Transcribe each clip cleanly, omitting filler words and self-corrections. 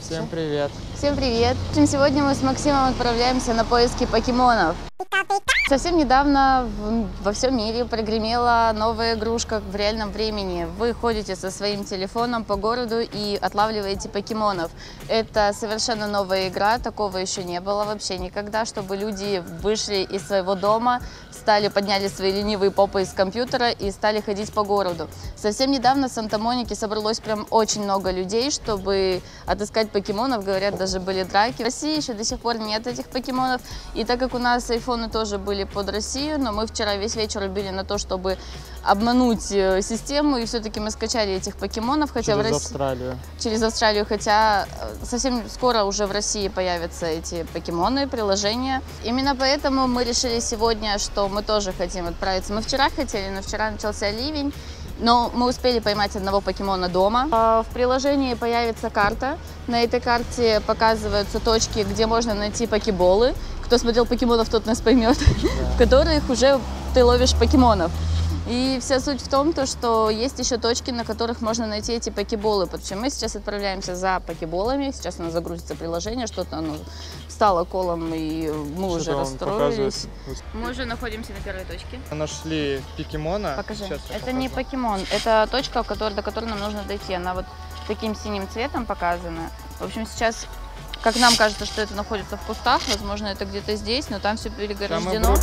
Всем привет! Всем привет! Сегодня мы с Максимом отправляемся на поиски покемонов. Совсем недавно во всем мире прогремела новая игрушка в реальном времени. Вы ходите со своим телефоном по городу и отлавливаете покемонов. Это совершенно новая игра, такого еще не было вообще никогда, чтобы люди вышли из своего дома, подняли свои ленивые попы из компьютера и стали ходить по городу. Совсем недавно в Санта-Монике собралось прям очень много людей, чтобы отыскать покемонов. Говорят, даже были драки. В России еще до сих пор нет этих покемонов. И так как у нас айфоны тоже были под Россию, но мы вчера весь вечер убили на то, чтобы обмануть систему, и все-таки мы скачали этих покемонов. Хотя через Австралию, хотя совсем скоро уже в России появятся эти покемоны, приложения. Именно поэтому мы решили сегодня, что мы тоже хотим отправиться. Мы вчера хотели, но вчера начался ливень. Но мы успели поймать одного покемона дома. В приложении появится карта. На этой карте показываются точки, где можно найти покеболы. Кто смотрел покемонов, тот нас поймет. В которых уже ты ловишь покемонов. И вся суть в том, что есть еще точки, на которых можно найти эти покеболы. Потому что мы сейчас отправляемся за покеболами. Сейчас у нас загрузится приложение, что-то оно стало колом, и мы уже расстроились. Мы уже находимся на первой точке. Нашли покемона. Покажи. Это не покемон, это точка, до которой нам нужно дойти. Она вот таким синим цветом показана. В общем, сейчас, как нам кажется, что это находится в кустах, возможно, это где-то здесь, но там все переграждено.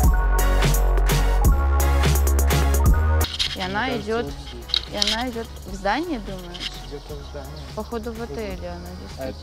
И она идет в здание, думаешь? Где-то в здании. Походу в отеле она здесь.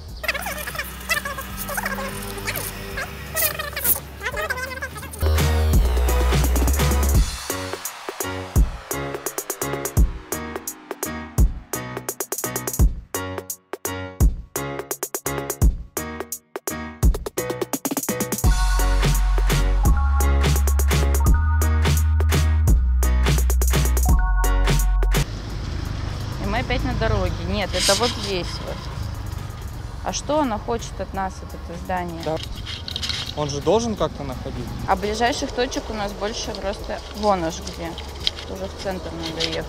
Опять на дороге. Нет, это вот здесь вот. А что она хочет от нас, это здание? Да. Он же должен как-то находить. А ближайших точек у нас больше просто вон аж где. Уже в центр надо ехать.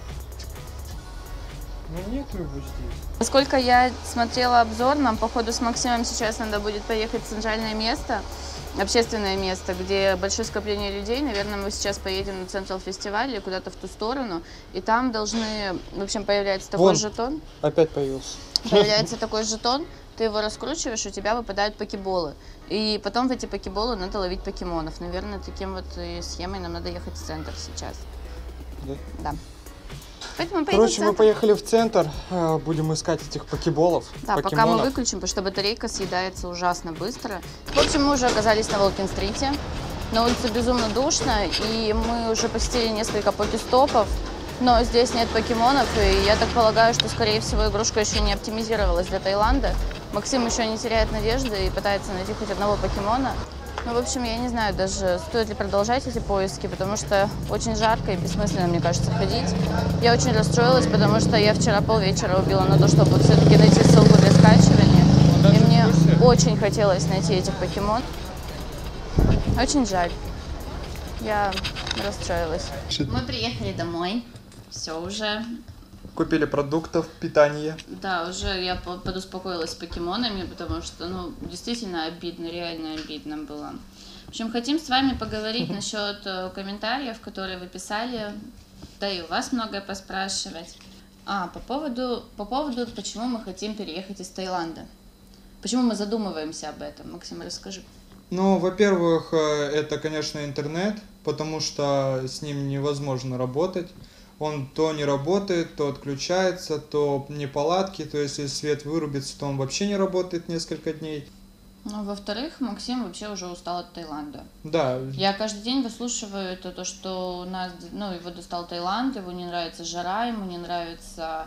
Ну нету его здесь. Поскольку я смотрела обзор, нам походу с Максимом сейчас надо будет поехать в центральное место, общественное место, где большое скопление людей. Наверное, мы сейчас поедем на Централ фестиваль или куда-то в ту сторону. И там должны, в общем, появляется такой жетон. Опять появился. Появляется такой жетон, ты его раскручиваешь, у тебя выпадают покеболы. И потом в эти покеболы надо ловить покемонов. Наверное, таким вот и схемой нам надо ехать в центр сейчас. Да? Да. Поэтому короче, мы поехали в центр, будем искать этих покеболов. Да, пока мы выключим, потому что батарейка съедается ужасно быстро. В общем, мы уже оказались на Волкин-стрите. На улице безумно душно, и мы уже посетили несколько покестопов, но здесь нет покемонов, и я так полагаю, что, скорее всего, игрушка еще не оптимизировалась для Таиланда. Максим еще не теряет надежды и пытается найти хоть одного покемона. Ну, в общем, я не знаю даже, стоит ли продолжать эти поиски, потому что очень жарко и бессмысленно, мне кажется, ходить. Я очень расстроилась, потому что я вчера полвечера убила на то, чтобы все-таки найти ссылку для скачивания. И мне очень хотелось найти этих покемон. Очень жаль. Я расстроилась. Мы приехали домой. Все уже. Купили продуктов, питания. Да, уже я подуспокоилась с покемонами, потому что, ну, действительно обидно, реально обидно было. В общем, хотим с вами поговорить насчет комментариев, которые вы писали, да и у вас многое поспрашивать. По поводу, почему мы хотим переехать из Таиланда. Почему мы задумываемся об этом? Максим, расскажи. Ну, во-первых, это, конечно, интернет, потому что с ним невозможно работать. Он то не работает, то отключается, то неполадки, то есть если свет вырубится, то он вообще не работает несколько дней. Ну, во-вторых, Максим вообще уже устал от Таиланда. Да. Я каждый день выслушиваю то, что у нас, ну, его достал Таиланд, его не нравится жара, ему не нравятся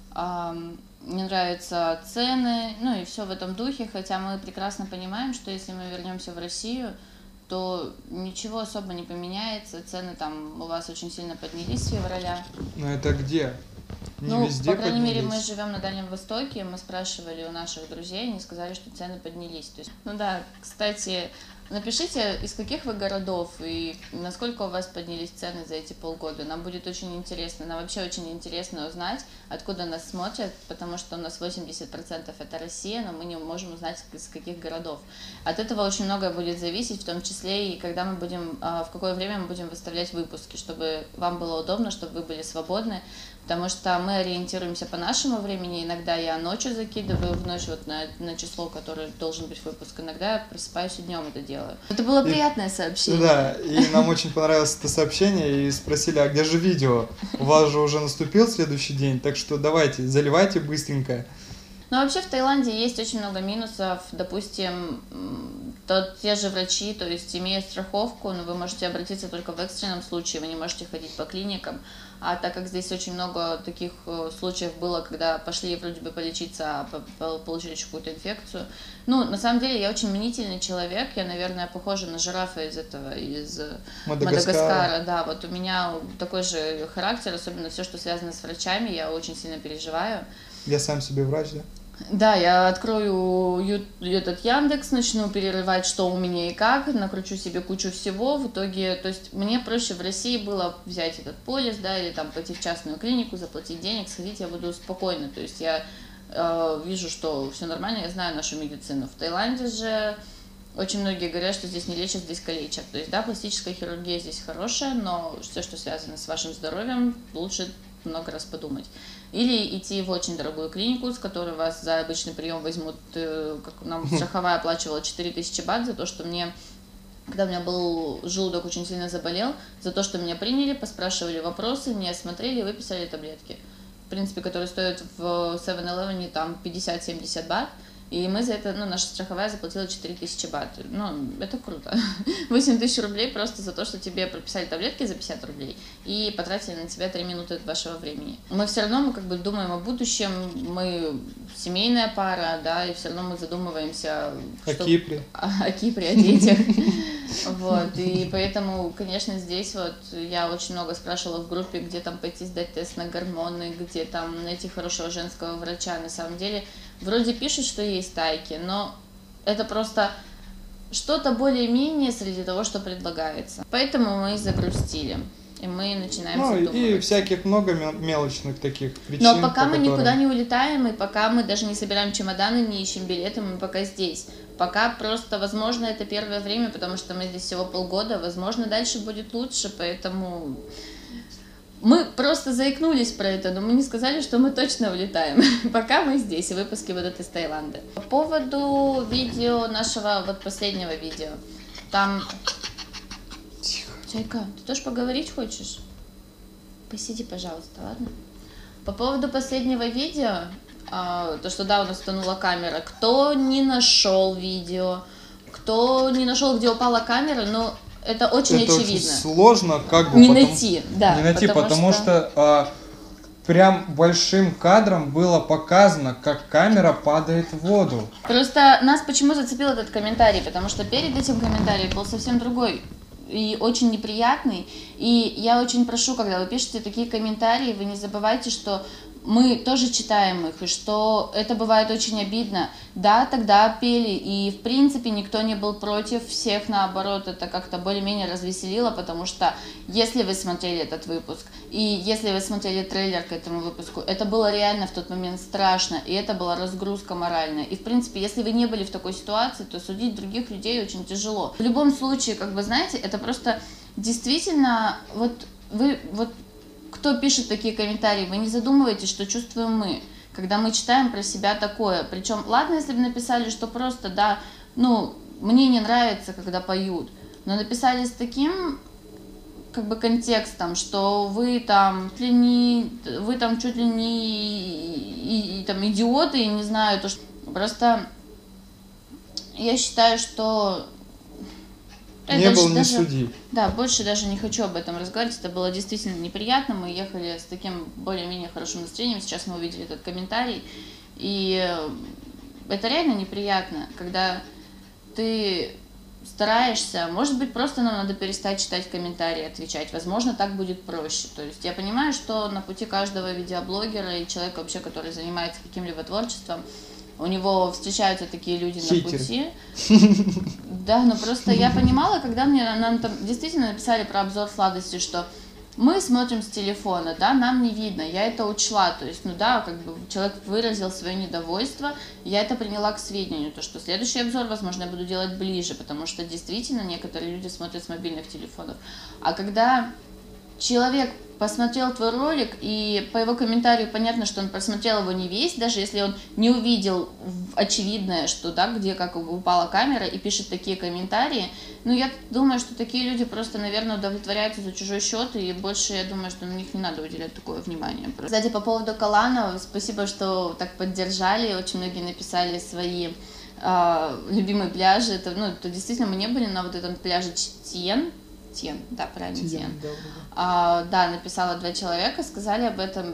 цены, ну и все в этом духе, хотя мы прекрасно понимаем, что если мы вернемся в Россию, то ничего особо не поменяется, цены там у вас очень сильно поднялись с февраля. Но это где? Не Ну, везде по крайней мере, мы поднялись. живем на Дальнем Востоке, мы спрашивали у наших друзей, они сказали, что цены поднялись. То есть, ну да, кстати, напишите, из каких вы городов и насколько у вас поднялись цены за эти полгода. Нам будет очень интересно, нам вообще очень интересно узнать, откуда нас смотрят, потому что у нас 80% это Россия, но мы не можем узнать, из каких городов. От этого очень многое будет зависеть, в том числе и когда мы будем, в какое время мы будем выставлять выпуски, чтобы вам было удобно, чтобы вы были свободны. Потому что мы ориентируемся по нашему времени. Иногда я ночью закидываю в ночь вот на число, которое должен быть выпуск. Иногда я просыпаюсь и днем это делаю. Это было приятное сообщение. Да, и нам очень понравилось это сообщение, и спросили, а где же видео? У вас же уже наступил следующий день, так что давайте, заливайте быстренько. Но вообще в Таиланде есть очень много минусов. Допустим, те же врачи, то есть имея страховку, но вы можете обратиться только в экстренном случае, вы не можете ходить по клиникам. А так как здесь очень много таких случаев было, когда пошли вроде бы полечиться, а получили какую-то инфекцию. Ну, на самом деле, я очень мнительный человек, я, наверное, похожа на жирафа из Мадагаскара. Да, вот у меня такой же характер, особенно все, что связано с врачами, я очень сильно переживаю. Я сам себе врач, да? Да, я открою этот Яндекс, начну перерывать, что у меня и как, накручу себе кучу всего. В итоге, то есть мне проще в России было взять этот полис, да, или там пойти в частную клинику, заплатить денег, сходить, я буду спокойно. То есть я вижу, что все нормально, я знаю нашу медицину. В Таиланде же очень многие говорят, что здесь не лечат, здесь калечат. То есть, да, пластическая хирургия здесь хорошая, но все, что связано с вашим здоровьем, лучше много раз подумать. Или идти в очень дорогую клинику, с которой вас за обычный прием возьмут, как нам страховая оплачивала 4000 бат за то, что мне, когда у меня был желудок очень сильно заболел, за то, что меня приняли, поспрашивали вопросы, меня осмотрели, выписали таблетки. В принципе, которые стоят в 7-Eleven там 50-70 бат. И мы за это, ну, наша страховая заплатила 4000 бат. Ну, это круто. 8000 рублей просто за то, что тебе прописали таблетки за 50 рублей и потратили на тебя 3 минуты от вашего времени. Мы все равно, мы как бы думаем о будущем, мы семейная пара, да, и все равно мы задумываемся О Кипре. О Кипре, о детях. Вот, и поэтому, конечно, здесь вот я очень много спрашивала в группе, где там пойти сдать тест на гормоны, где там найти хорошего женского врача. На самом деле, вроде пишут, что есть тайки, но это просто что-то более-менее среди того, что предлагается. Поэтому мы загрустили, и мы начинаем задумываться. И всяких много мелочных таких причин. Но пока мы никуда не улетаем, и пока мы даже не собираем чемоданы, не ищем билеты, мы пока здесь. Пока просто, возможно, это первое время, потому что мы здесь всего полгода, возможно, дальше будет лучше, поэтому... Мы просто заикнулись про это, но мы не сказали, что мы точно улетаем. Пока мы здесь, и выпуски будут из Таиланда. По поводу видео нашего, вот последнего видео. Там... Тихо. Чайка, ты тоже поговорить хочешь? Посиди, пожалуйста, ладно? По поводу последнего видео, то, что да, у нас утонула камера. Кто не нашел видео, кто не нашел, где упала камера, но... Это очень очевидно. Очень сложно, как бы не найти, да. Не найти, потому что прям большим кадром было показано, как камера падает в воду. Просто нас почему зацепил этот комментарий, потому что перед этим комментарием был совсем другой и очень неприятный. И я очень прошу, когда вы пишете такие комментарии, вы не забывайте, что мы тоже читаем их, и что это бывает очень обидно. Да, тогда пели, и в принципе никто не был против, всех наоборот, это как-то более-менее развеселило, потому что если вы смотрели этот выпуск, и если вы смотрели трейлер к этому выпуску, это было реально в тот момент страшно, и это была разгрузка моральная. И в принципе, если вы не были в такой ситуации, то судить других людей очень тяжело. В любом случае, как бы, знаете, это просто действительно, вот вы, вот кто пишет такие комментарии, вы не задумываетесь, что чувствуем мы, когда мы читаем про себя такое. Причем, ладно, если бы написали, что просто, да, ну, мне не нравится, когда поют, но написали с таким, как бы, контекстом, что вы там чуть ли не там идиоты, и не знаю, то, что... Просто я считаю, что... Не был не суди. Да, больше даже не хочу об этом разговаривать. Это было действительно неприятно. Мы ехали с таким более-менее хорошим настроением. Сейчас мы увидели этот комментарий. И это реально неприятно, когда ты стараешься, может быть, просто нам надо перестать читать комментарии, отвечать, возможно, так будет проще. То есть я понимаю, что на пути каждого видеоблогера и человека вообще, который занимается каким-либо творчеством, у него встречаются такие люди на пути. Да, но просто я понимала, когда нам там действительно написали про обзор сладости, что мы смотрим с телефона, да, нам не видно, я это учла, то есть, ну да, как бы человек выразил свое недовольство, я это приняла к сведению, то, что следующий обзор, возможно, я буду делать ближе, потому что действительно некоторые люди смотрят с мобильных телефонов. А когда человек посмотрел твой ролик, и по его комментарию понятно, что он просмотрел его не весь, даже если он не увидел очевидное, что, да, где как упала камера, и пишет такие комментарии, ну, я думаю, что такие люди просто, наверное, удовлетворяются за чужой счет, и больше, я думаю, что на них не надо уделять такое внимание. Кстати, по поводу Калана, спасибо, что так поддержали, очень многие написали свои любимые пляжи, это, ну, это действительно мы не были на вот этом пляже Тьен, да, правильно, Тьен. Да, написала 2 человека, сказали об этом,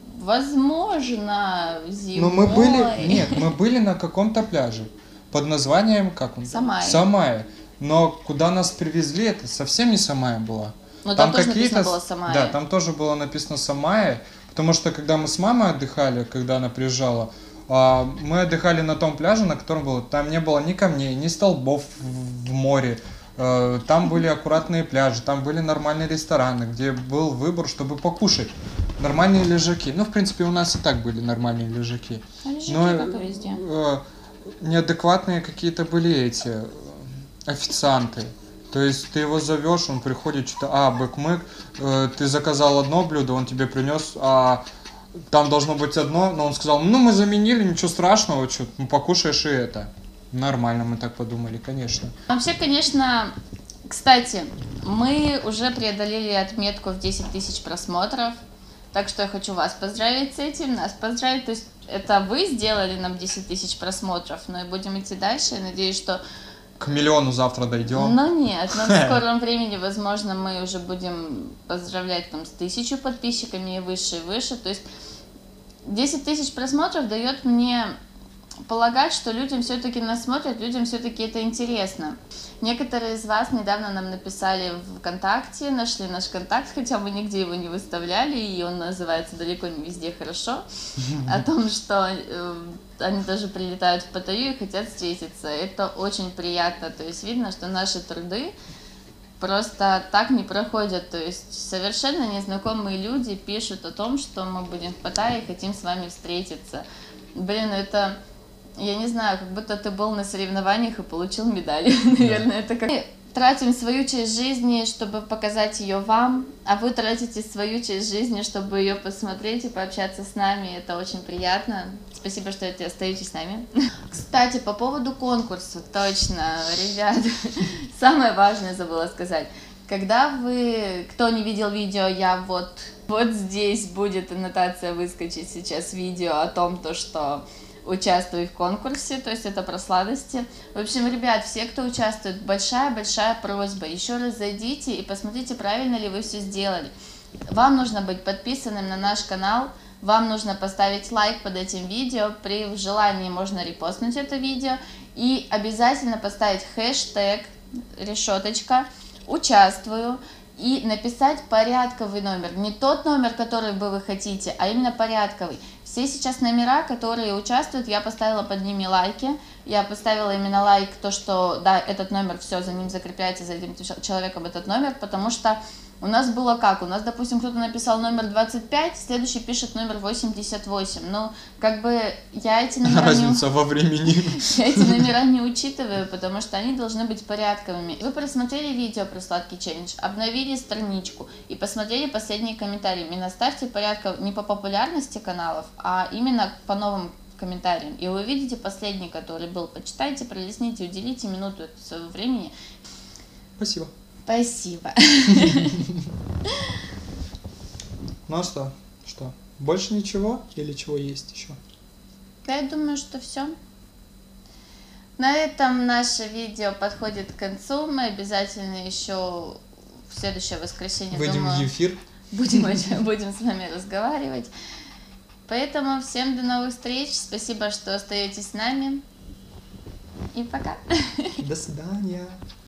возможно, зимой. Но мы были на каком-то пляже под названием, как он? Самая. Но куда нас привезли, это совсем не Самая была. Но там тоже написано было Самая. Да, там тоже было написано Самая, потому что когда мы с мамой отдыхали, когда она приезжала, мы отдыхали на том пляже, на котором было, там не было ни камней, ни столбов в море. Там были аккуратные пляжи, там были нормальные рестораны, где был выбор, чтобы покушать. Нормальные лежаки. Ну, в принципе, у нас и так были нормальные лежаки. Лежаки, но как и везде. Неадекватные какие-то были эти официанты. То есть ты его зовешь, он приходит, что-то, бэкмэк, ты заказал одно блюдо, он тебе принес, там должно быть одно, но он сказал, ну, мы заменили, ничего страшного, что, покушаешь и это. Нормально, мы так подумали, конечно. Вообще, конечно, кстати, мы уже преодолели отметку в 10 тысяч просмотров, так что я хочу вас поздравить с этим, нас поздравить. То есть это вы сделали нам 10 тысяч просмотров, но и будем идти дальше. Я надеюсь, что... К миллиону завтра дойдем. Ну нет, но в скором времени, возможно, мы уже будем поздравлять там с 1000 подписчиками и выше, и выше. То есть 10 тысяч просмотров дает мне... полагать, что людям все-таки нас смотрят, людям все-таки это интересно. Некоторые из вас недавно нам написали в ВКонтакте, нашли наш контакт, хотя мы нигде его не выставляли, и он называется «Далеко не везде хорошо», о том, что они тоже прилетают в Паттайю и хотят встретиться. Это очень приятно, то есть видно, что наши труды просто так не проходят, то есть совершенно незнакомые люди пишут о том, что мы будем в Паттайе и хотим с вами встретиться. Блин, это... Я не знаю, как будто ты был на соревнованиях и получил медаль. Наверное, это как... Мы тратим свою часть жизни, чтобы показать ее вам, а вы тратите свою часть жизни, чтобы ее посмотреть и пообщаться с нами. Это очень приятно. Спасибо, что остаетесь с нами. Кстати, по поводу конкурса, точно, ребят, самое важное забыла сказать. Когда вы, кто не видел видео, я вот здесь будет аннотация выскочить сейчас видео о том, что участвую в конкурсе, то есть это про сладости. В общем, ребят, все, кто участвует, большая просьба, еще раз зайдите и посмотрите, правильно ли вы все сделали. Вам нужно быть подписанным на наш канал, вам нужно поставить лайк под этим видео, при желании можно репостнуть это видео и обязательно поставить хэштег решеточка «Участвую» и написать порядковый номер, не тот номер, который бы вы хотите, а именно порядковый. Все сейчас номера, которые участвуют, я поставила под ними лайки, я поставила именно лайк, то, что да, этот номер, все, за ним закрепляется, за этим человеком этот номер, потому что у нас было как, у нас, допустим, кто-то написал номер 25, следующий пишет номер 88, ну, как бы я эти номера разница во времени. Я эти номера не учитываю, потому что они должны быть порядковыми. Вы просмотрели видео про сладкий челлендж, обновили страничку и посмотрели последние комментарии. Именно ставьте порядок не по популярности каналов, а именно по новым комментариям. И вы увидите последний, который был. Почитайте, пролистните, уделите минуту своего времени. Спасибо. Спасибо. Ну а что? Что? Больше ничего или чего есть еще? Я думаю, что все. На этом наше видео подходит к концу. Мы обязательно еще в следующее воскресенье, выйдем в эфир. Будем с вами разговаривать. Поэтому всем до новых встреч. Спасибо, что остаетесь с нами. И пока. До свидания.